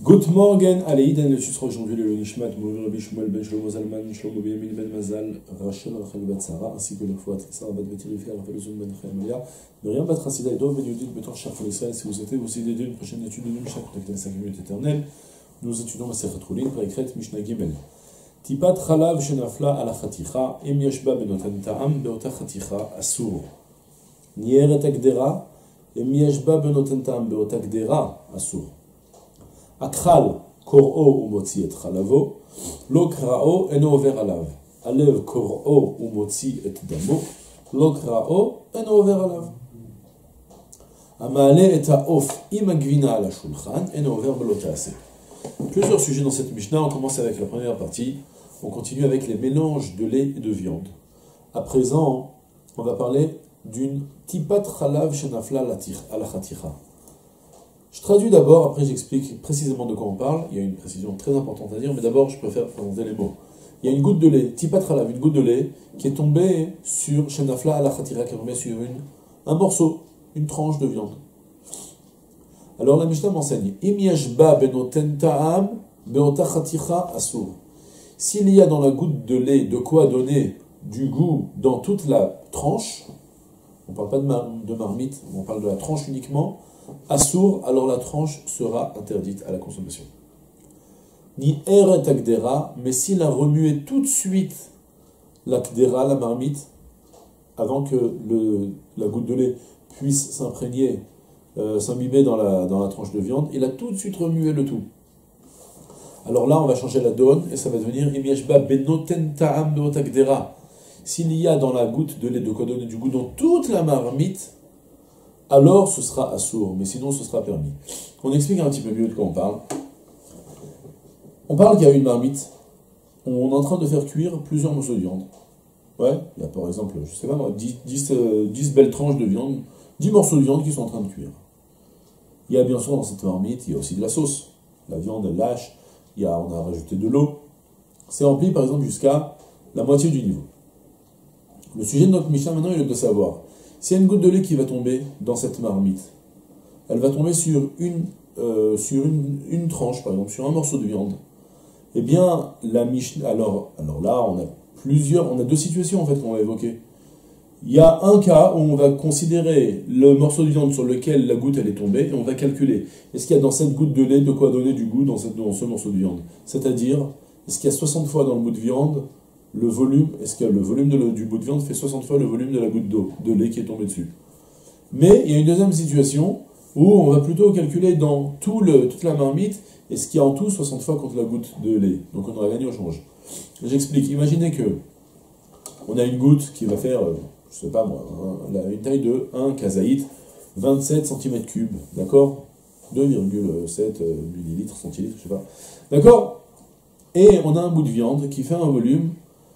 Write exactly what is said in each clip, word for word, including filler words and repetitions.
Good morning, Aleïden, le susra aujourd'hui le Nishmat, Mourir Rabbi Shmuel ben Shlomo Zalman, Shlomo Benjamin ben Mazal, Rachel Rachel bat Sarah, ainsi que le Fouat, Sarah bat Betirifi, Raphaël Zoum ben Chayamalia, Myriam bat Rassida et Dov ben Yudit, Betor Shafon Israël. Si vous souhaitez vous aider d'une prochaine étude de Mishnah, contactez la cinq minutes éternelles. Nous étudions la Sechet Roulin, Parekret, Mishnah Gimel. Tipat Chalav Shenafla ala Chaticha, Em Yeshba benotan Ta'am, Beota Chaticha, Asur. Nieret Agdera, Em Yeshba benotan Ta'am, Beota Agdera, Asur. Akral kor'o umotzi et chalavo, lo kra'o eno over alav. Alev kor'o umotzi et damo, lo kra'o eno over alav. Amale et ha'of im agvina ala shulchan, eno over belo ta'aseh. Plusieurs sujets dans cette Mishnah. On commence avec la première partie. On continue avec les mélanges de lait et de viande. À présent, on va parler d'une tipat chalav shenafla ala chaticha. Je traduis d'abord, après j'explique précisément de quoi on parle. Il y a une précision très importante à dire, mais d'abord je préfère présenter les mots. Il y a une goutte de lait, tipat chalav, une goutte de lait, qui est tombée sur shenafla ala chatira, qui est tombée sur une, un morceau, une tranche de viande. Alors la Mishnah m'enseigne, im yashba benoten ta'am beota chaticha asur. S'il y a dans la goutte de lait de quoi donner du goût dans toute la tranche, on ne parle pas de, mar de marmite, on parle de la tranche uniquement, assour, alors la tranche sera interdite à la consommation. Ni eret akdera, mais s'il a remué tout de suite l'akdera, la marmite, avant que le, la goutte de lait puisse s'imprégner, euh, s'imbiber dans la, dans la tranche de viande, il a tout de suite remué le tout. Alors là, on va changer la donne, et ça va devenir imiashba benoten ta'am beot akdera. S'il y a dans la goutte de lait de quoi donner du goût dans toute la marmite, alors ce sera assour, mais sinon ce sera permis. On explique un petit peu mieux de quoi on parle. On parle qu'il y a une marmite, on est en train de faire cuire plusieurs morceaux de viande. Ouais, il y a par exemple, je sais pas moi, dix, dix, euh, dix belles tranches de viande, dix morceaux de viande qui sont en train de cuire. Il y a bien sûr dans cette marmite, il y a aussi de la sauce. La viande elle lâche, il y a, on a rajouté de l'eau. C'est rempli par exemple jusqu'à la moitié du niveau. Le sujet de notre Mishnah maintenant il est de savoir, s'il y a une goutte de lait qui va tomber dans cette marmite, elle va tomber sur une, euh, sur une, une tranche, par exemple, sur un morceau de viande. Eh bien, la Mishnah, alors, alors là, on a plusieurs, on a deux situations en fait qu'on va évoquer. Il y a un cas où on va considérer le morceau de viande sur lequel la goutte elle est tombée et on va calculer est-ce qu'il y a dans cette goutte de lait de quoi donner du goût dans, cette, dans ce morceau de viande. C'est-à-dire, est-ce qu'il y a soixante fois dans le bout de viande le volume, est-ce que le volume de le, du bout de viande fait soixante fois le volume de la goutte d'eau, de lait qui est tombée dessus. Mais il y a une deuxième situation où on va plutôt calculer dans tout le, toute la marmite, est-ce qu'il y a en tout soixante fois contre la goutte de lait. Donc on aura gagné au change. J'explique. Imaginez que on a une goutte qui va faire, je sais pas moi, hein, une taille de un kazaït, vingt-sept centimètres cubes, d'accord, deux virgule sept millilitres, centilitres, je sais pas. D'accord. Et on a un bout de viande qui fait un volume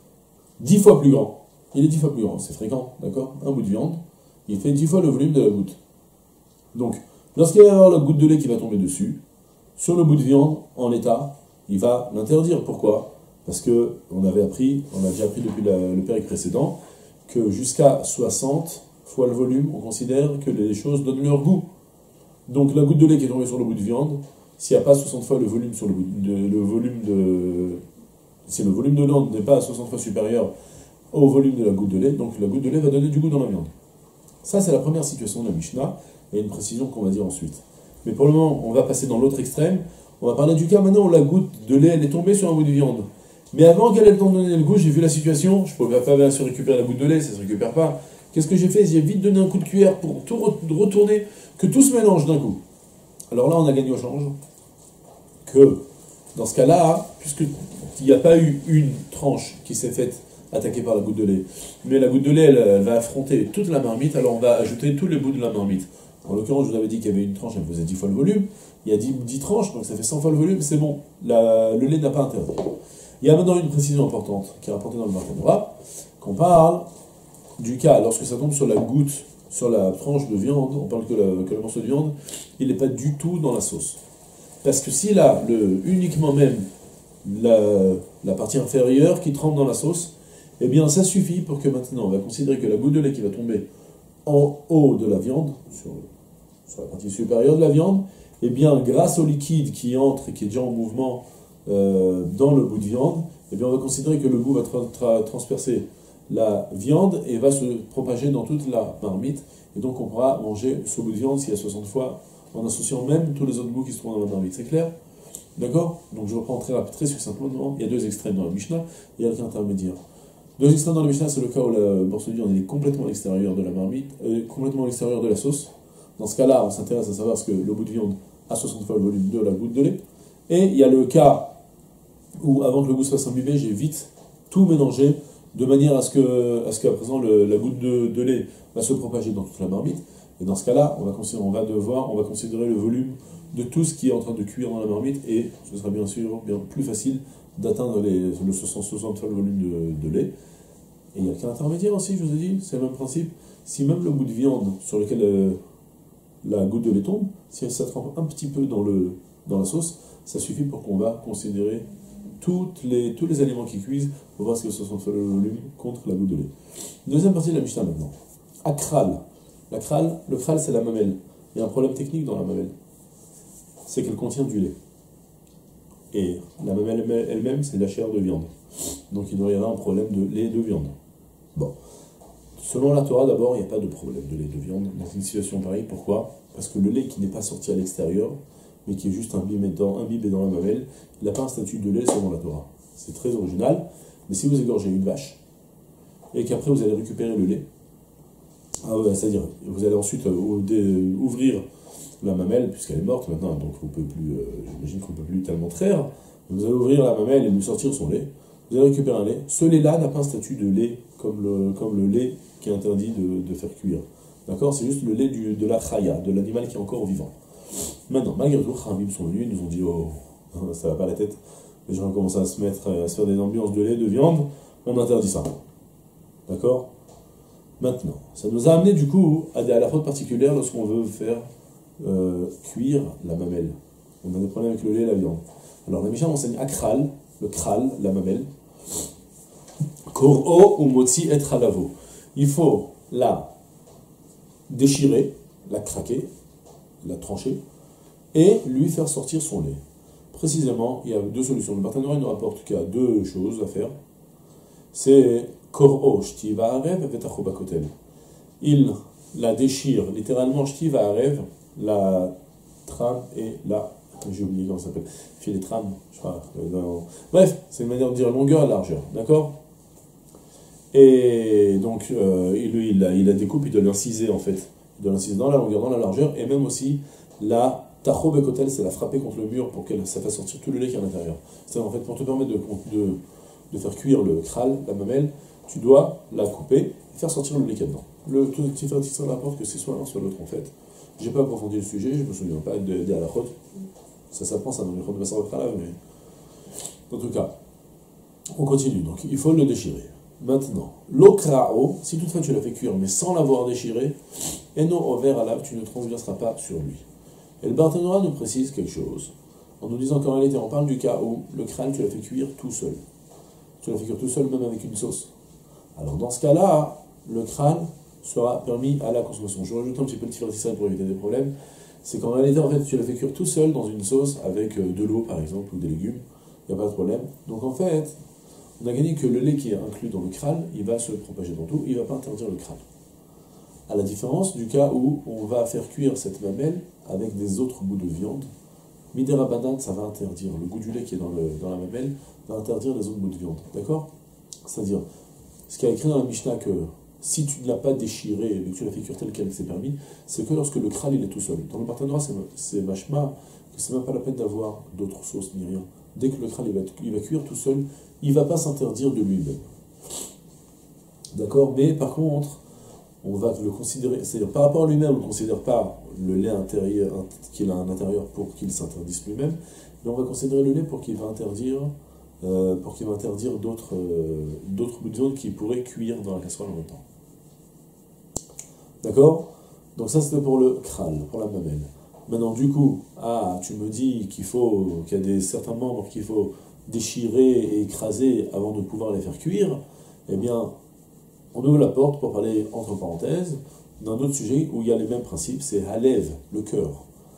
dix fois plus grand. Il est dix fois plus grand, c'est fréquent, d'accord? Un bout de viande, il fait dix fois le volume de la goutte. Donc, lorsqu'il va y avoir la goutte de lait qui va tomber dessus, sur le bout de viande, en l'état, il va l'interdire. Pourquoi? Parce que on avait appris, on a déjà appris depuis la, le période précédent, que jusqu'à soixante fois le volume, on considère que les choses donnent leur goût. Donc, la goutte de lait qui est tombée sur le bout de viande, s'il n'y a pas soixante fois le volume sur le, de, le volume de... Si le volume de viande n'est pas à soixante fois supérieur au volume de la goutte de lait, donc la goutte de lait va donner du goût dans la viande. Ça, c'est la première situation de la Mishnah, et une précision qu'on va dire ensuite. Mais pour le moment, on va passer dans l'autre extrême. On va parler du cas maintenant où la goutte de lait, elle est tombée sur un bout de viande. Mais avant qu'elle ait le temps de donner le goût, j'ai vu la situation, je ne pouvais pas bien sûr récupérer la goutte de lait, ça ne se récupère pas. Qu'est-ce que j'ai fait? J'ai vite donné un coup de cuillère pour tout retourner, que tout se mélange d'un coup. Alors là, on a gagné au change. Que, dans ce cas-là, puisqu'il n'y a pas eu une tranche qui s'est faite attaquer par la goutte de lait, mais la goutte de lait, elle, elle va affronter toute la marmite, alors on va ajouter tous les bouts de la marmite. En l'occurrence, je vous avais dit qu'il y avait une tranche, elle faisait dix fois le volume, il y a dix, dix tranches, donc ça fait cent fois le volume, c'est bon, la, le lait n'a pas interdit. Il y a maintenant une précision importante qui est rapportée dans le Barthénora, qu'on parle du cas, lorsque ça tombe sur la goutte, sur la tranche de viande, on parle que, la, que le morceau de viande, il n'est pas du tout dans la sauce. Parce que s'il a le, uniquement même la, la partie inférieure qui trempe dans la sauce, eh bien ça suffit pour que maintenant on va considérer que la goutte de lait qui va tomber en haut de la viande, sur, sur la partie supérieure de la viande, eh bien, grâce au liquide qui entre et qui est déjà en mouvement euh, dans le bout de viande, eh bien, on va considérer que le goût va tra tra transpercer la viande et va se propager dans toute la marmite. Et donc, on pourra manger ce bout de viande s'il y a soixante fois, en associant même tous les autres bouts qui se trouvent dans la marmite. C'est clair? D'accord? Donc, je reprends très rapide, très succinctement. Il y a deux extrêmes dans la Mishnah, et il y a l'intermédiaire. Deux extrêmes dans la Mishnah, c'est le cas où le morceau de viande est complètement à l'extérieur de la marmite, euh, complètement à l'extérieur de la sauce. Dans ce cas-là, on s'intéresse à savoir ce que le bout de viande a soixante fois le volume de la goutte de lait. Et il y a le cas où, avant que le goût se fasse imbiber, j'ai vite tout mélangé de manière à ce que, à ce qu'à présent le, la goutte de, de lait va se propager dans toute la marmite. Et dans ce cas-là, on va, on va devoir, on va considérer le volume de tout ce qui est en train de cuire dans la marmite, et ce sera bien sûr bien plus facile d'atteindre les, le soixante fois le volume de, de lait. Et il y a le cas intermédiaire aussi, je vous ai dit, c'est le même principe. Si même le bout de viande sur lequel euh, la goutte de lait tombe, si ça trempe un petit peu dans, le, dans la sauce, ça suffit pour qu'on va considérer toutes les, tous les aliments qui cuisent pour voir ce que soixante fois le volume contre la goutte de lait. Deuxième partie de la Mishnah maintenant. Akral. La kral, le kral, c'est la mamelle. Il y a un problème technique dans la mamelle. C'est qu'elle contient du lait. Et la mamelle elle-même, c'est de la chair de viande. Donc il doit y avoir un problème de lait de viande. Bon. Selon la Torah, d'abord, il n'y a pas de problème de lait de viande dans une situation pareille. Pourquoi? Parce que le lait qui n'est pas sorti à l'extérieur, mais qui est juste imbibé dans, imbibé dans la mamelle, il n'a pas un statut de lait selon la Torah. C'est très original, mais si vous égorgez une vache, et qu'après vous allez récupérer le lait, ah ouais, c'est-à-dire, vous allez ensuite euh, ouvrir la mamelle, puisqu'elle est morte maintenant, donc on peut plus, euh, j'imagine qu'on ne peut plus tellement traire, vous allez ouvrir la mamelle et lui sortir son lait, vous allez récupérer un lait. Ce lait-là n'a pas un statut de lait comme le, comme le lait qui est interdit de, de faire cuire. D'accord? C'est juste le lait du, de la chaya, de l'animal qui est encore vivant. Maintenant, malgré tout, Khamim sont venus, ils nous ont dit, oh, ça va pas la tête, les gens commencent à se mettre, à se faire des ambiances de lait, de viande, on interdit ça. D'accord? Maintenant, ça nous a amené du coup à, à la faute particulière lorsqu'on veut faire euh, cuire la mamelle. On a des problèmes avec le lait et la viande. Alors la Mishnah enseigne akral, le kral, la mamelle. Kor'o ou motzi et halavo. Il faut la déchirer, la craquer, la trancher, et lui faire sortir son lait. Précisément, il y a deux solutions. Le Barthénora nous rapporte qu'il y a deux choses à faire. C'est Kor'o shtiva arev vetacho bakotel. Il la déchire, littéralement shtiva arev, la trame et la... J'ai oublié comment ça s'appelle. Filet trame, je crois. Bref, c'est une manière de dire longueur et largeur, d'accord? Et donc, euh, il, il, la, il la découpe, il doit l'inciser en fait. Il doit l'inciser dans la longueur, dans la largeur, et même aussi la tacho bakotel, c'est la frapper contre le mur pour que ça fasse sortir tout le lait qui est à l'intérieur. C'est en fait pour te permettre de, de, de faire cuire le kral, la mamelle, tu dois la couper et faire sortir le lait qu'il y a dedans. Le tout petit ça rapporte que c'est soit l'un soit l'autre en fait. J'ai pas approfondi le sujet, je me souviens pas de, de à la chôte. Ça s'apprend ça dans les chôtes de Bassar Khala, mais en tout cas, on continue. Donc il faut le déchirer. Maintenant, l'okrao, si toutefois tu l'as fait cuire mais sans l'avoir déchiré, eno over alav, tu ne transgresseras pas sur lui. Et le Barthénora nous précise quelque chose en nous disant qu'en réalité on parle du cas où le crâne tu l'as fait cuire tout seul. Tu l'as fait cuire tout seul même avec une sauce. Alors dans ce cas-là, le crâne sera permis à la consommation. Je rajoute un petit peu de tirotissage pour éviter des problèmes. C'est qu'en réalité, en fait, tu l'as fait cuire tout seul dans une sauce avec de l'eau, par exemple, ou des légumes. Il n'y a pas de problème. Donc en fait, on a gagné que le lait qui est inclus dans le crâne, il va se propager dans tout, il ne va pas interdire le crâne. À la différence du cas où on va faire cuire cette mamelle avec des autres bouts de viande, Midera Banan, ça va interdire. Le goût du lait qui est dans, le, dans la mamelle va interdire les autres bouts de viande. D'accord? C'est-à-dire, ce qui a écrit dans la Mishnah que si tu ne l'as pas déchiré et que tu l'as fait cuire tel quel c'est permis, c'est que lorsque le crâne il est tout seul. Dans le Barthénora, c'est machma, que c'est même pas la peine d'avoir d'autres sauces ni rien. Dès que le crâne il va, il va cuire tout seul, il ne va pas s'interdire de lui-même. D'accord? Mais par contre, on va le considérer, c'est-à-dire par rapport à lui-même, on ne considère pas le lait intérieur qu'il a à l'intérieur pour qu'il s'interdise lui-même, mais on va considérer le lait pour qu'il va interdire euh, pour qu'il va interdire d'autres euh, d'autres bouts de viande qui pourraient cuire dans la casserole en même temps. D'accord? Donc ça c'était pour le kral, pour la mamelle. Maintenant du coup, ah tu me dis qu'il faut qu'il y a des certains membres qu'il faut déchirer et écraser avant de pouvoir les faire cuire, eh bien on ouvre la porte pour parler, entre parenthèses, d'un autre sujet où il y a les mêmes principes, c'est halev, le cœur.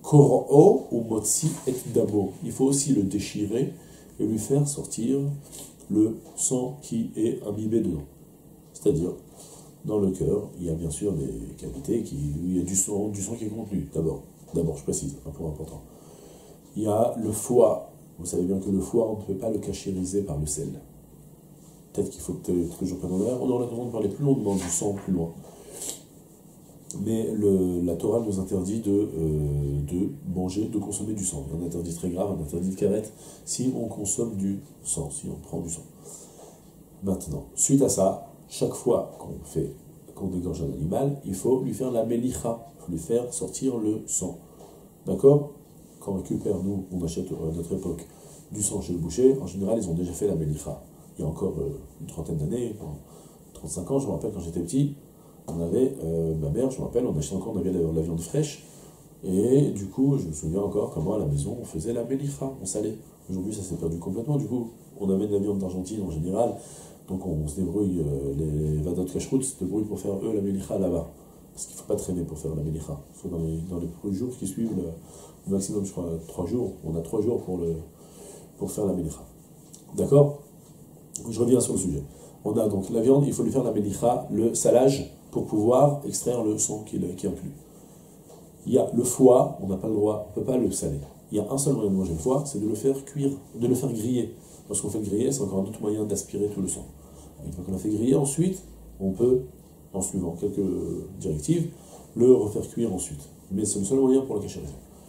Kor'o ou motzi et damo. Il faut aussi le déchirer et lui faire sortir le sang qui est imbibé dedans. C'est-à-dire, dans le cœur, il y a bien sûr des cavités qui, où il y a du sang, du sang qui est contenu, d'abord. D'abord, je précise, un point important. Il y a le foie. Vous savez bien que le foie, on ne peut pas le cachériser par le sel. Peut-être qu'il faut que, que je prenne en l'air. On aura l'occasion de parler plus longuement du sang plus loin. Mais le, la Torah nous interdit de, euh, de manger, de consommer du sang. Il y a un interdit très grave, un interdit de karet, si on consomme du sang, si on prend du sang. Maintenant, suite à ça, chaque fois qu'on fait, qu'on égorge un animal, il faut lui faire la melicha, il faut lui faire sortir le sang. D'accord? Quand on récupère, nous, on achète à notre époque du sang chez le boucher, en général, ils ont déjà fait la melicha. Il y a encore euh, une trentaine d'années, trente-cinq ans, je me rappelle quand j'étais petit, on avait, euh, ma mère, je me rappelle, on achetait encore, on avait la, la viande fraîche, et du coup, je me souviens encore comment à la maison, on faisait la melicha, on salait. Aujourd'hui, ça s'est perdu complètement, du coup, on amène la viande d'Argentine en général, donc on, on se débrouille, euh, les vadot kashrut se débrouillent pour faire, eux, la melicha là-bas. Parce qu'il ne faut pas traîner pour faire la melicha. Il faut dans les, dans les premiers jours qui suivent, le, le maximum, je crois, trois jours, on a trois jours pour, le, pour faire la melicha. D'accord? Je reviens sur le sujet. On a donc la viande, il faut lui faire la melicha, le salage, pour pouvoir extraire le sang qui, qui inclut. Il y a le foie, on n'a pas le droit, on ne peut pas le saler. Il y a un seul moyen de manger le foie, c'est de le faire cuire, de le faire griller. Lorsqu'on fait le griller, c'est encore un autre moyen d'aspirer tout le sang. Une fois qu'on a fait griller, ensuite, on peut, en suivant quelques directives, le refaire cuire ensuite. Mais c'est le seul moyen pour le cachériser.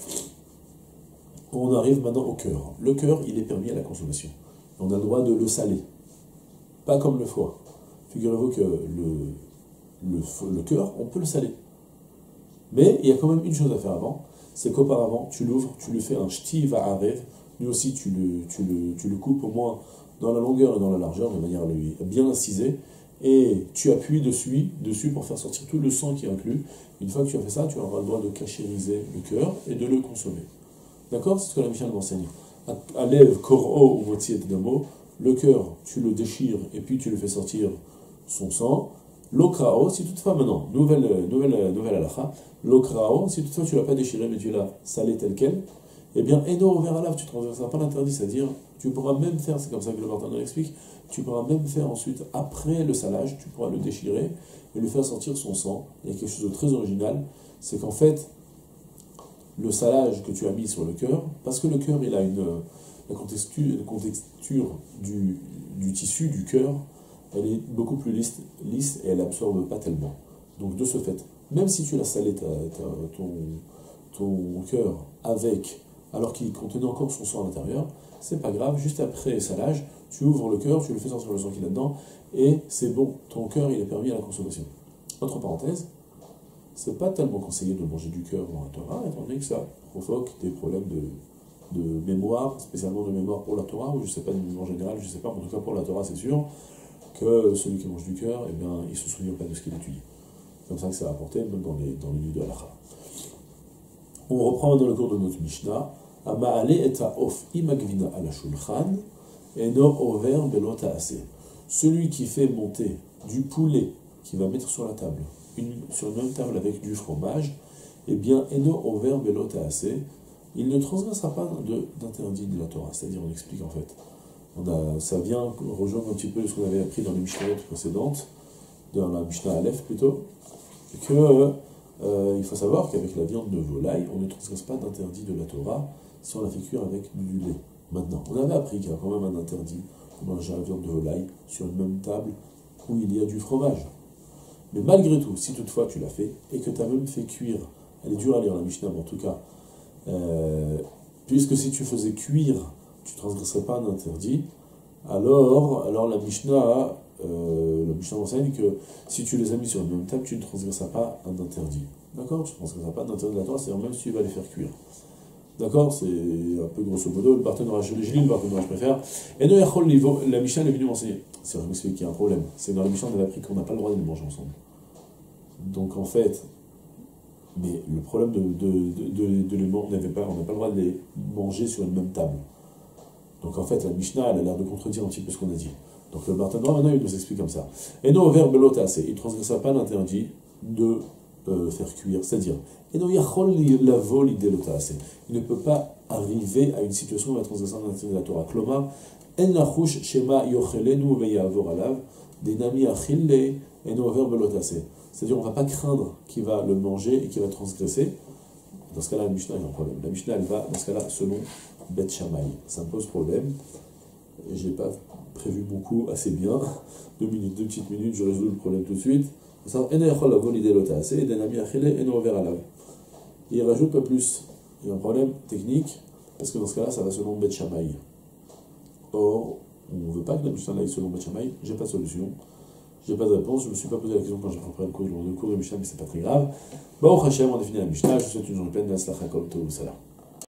On arrive maintenant au cœur. Le cœur, il est permis à la consommation. On a le droit de le saler. Pas comme le foie. Figurez-vous que le, le, le cœur, on peut le saler. Mais il y a quand même une chose à faire avant, c'est qu'auparavant, tu l'ouvres, tu lui fais un shti va'arev, lui aussi tu le, tu, le, tu le coupes au moins dans la longueur et dans la largeur, de manière à lui bien inciser, et tu appuies dessus, dessus pour faire sortir tout le sang qui est inclus. Une fois que tu as fait ça, tu auras le droit de cachériser le cœur et de le consommer. D'accord? C'est ce que la Mishnah m'enseigne. Alev, kor'o ou motzi et damo, le cœur, tu le déchires et puis tu le fais sortir son sang. L'okrao, si toutefois maintenant, nouvelle, nouvelle, nouvelle halakha, l'okrao, si toutefois tu ne l'as pas déchiré mais tu l'as salé tel quel, eh bien, eno over alav, tu ne transgresseras pas l'interdit, c'est-à-dire, tu pourras même faire, c'est comme ça que le Barthénon explique, tu pourras même faire ensuite, après le salage, tu pourras le déchirer et lui faire sortir son sang. Il y a quelque chose de très original, c'est qu'en fait, le salage que tu as mis sur le cœur, parce que le cœur, il a une, la contexture, la contexture du, du tissu du cœur, elle est beaucoup plus lisse, lisse et elle absorbe pas tellement. Donc de ce fait, même si tu l'as salé ta, ta, ton, ton cœur avec, alors qu'il contenait encore son sang à l'intérieur, c'est pas grave, juste après salage, tu ouvres le cœur, tu le fais sortir le sang qu'il a dedans, et c'est bon, ton cœur il est permis à la consommation. Entre parenthèses, c'est pas tellement conseillé de manger du cœur dans la Torah, étant donné que ça provoque des problèmes de, de mémoire, spécialement de mémoire pour la Torah, ou je sais pas, de mémoire générale, je sais pas, en tout cas pour la Torah c'est sûr, que celui qui mange du cœur, eh bien, il ne se souvient pas de ce qu'il étudie. C'est comme ça que c'est rapporté, même dans les, dans les livres de halakha. On reprend dans le cours de notre Mishnah. Ama'ale et ha'of imagvina ala shulchan eno over belo ta'ase. Celui qui fait monter du poulet, qui va mettre sur la table, une, sur une même table avec du fromage, eh bien, eno over belo ta'ase, il ne transgressera pas d'interdit de, de la Torah. C'est-à-dire, on explique en fait. On a, ça vient rejoindre un petit peu ce qu'on avait appris dans les Mishnayot précédentes, dans la Mishnah Aleph plutôt, que euh, il faut savoir qu'avec la viande de volaille, on ne transgresse pas d'interdit de la Torah si on la fait cuire avec du lait. Maintenant, on avait appris qu'il y a quand même un interdit de manger la viande de volaille sur une même table où il y a du fromage. Mais malgré tout, si toutefois tu l'as fait et que tu as même fait cuire, elle est dure à lire la Mishnah, mais en tout cas, euh, puisque si tu faisais cuire, tu ne transgresserais pas un interdit, alors, alors la Mishnah, euh, la Mishnah enseigne que si tu les as mis sur une même table, tu ne transgresseras pas un interdit. D'accord? Tu ne transgresseras pas d'interdit de la Torah, c'est-à-dire même si tu vas les faire cuire. D'accord? C'est un peu grosso modo, le partenariat, je lis le partenariat, je préfère. Et non, la Mishnah est venue m'enseigner. C'est vrai, je m'explique qu'il y a un problème. C'est dans la Mishnah, on avait appris qu'on n'a pas le droit de les manger ensemble. Donc en fait, mais le problème de, de, de, de, de les manger, on n'avait pas, on n'a pas le droit de les manger sur une même table. Donc en fait, la Mishnah, elle a l'air de contredire un petit peu ce qu'on a dit. Donc le Barthénon, maintenant, il nous explique comme ça. Et non, au verbe l'otase, il ne transgressera pas l'interdit de euh, faire cuire. C'est-à-dire, il ne peut pas arriver à une situation où la transgression de la Torah. Klomar, en lachush shema yochelenu veyavor alav, denami achille eno over belotase. C'est-à-dire, on ne va pas craindre qu'il va le manger et qu'il va transgresser. Dans ce cas-là, la Mishnah, il y a un problème. La Mishnah, elle va, dans ce cas-là, selon Bet Shammai. Ça me pose problème. Je n'ai pas prévu beaucoup assez bien. Deux minutes, deux petites minutes, je résous le problème tout de suite. Il rajoute pas plus. Il y a un problème technique, parce que dans ce cas-là, ça va selon Bet Shammai. Or, on ne veut pas que la Mishnah aille selon Bet Shammai. J'ai pas de solution. J'ai pas de réponse. Je me suis pas posé la question quand j'ai préparé le cours, le cours de Mishnah, mais c'est pas très grave. Baruch Hashem, on a fini la Mishnah. Je vous souhaite une journée pleine de la Slach HaKol Tov. Salam.